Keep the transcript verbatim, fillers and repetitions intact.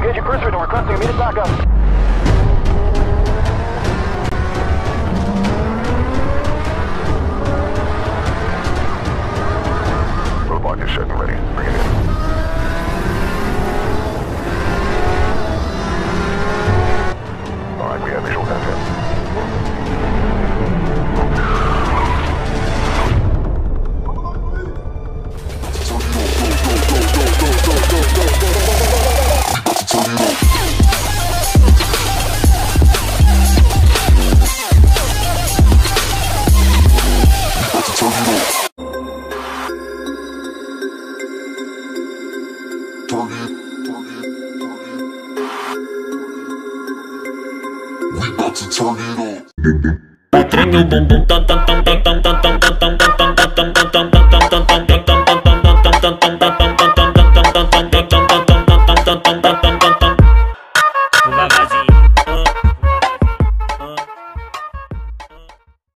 Engaging cruiser and requesting immediate backup. Roadblock is set and ready. Bring it in. Alright, we have visual contact. Turn it on.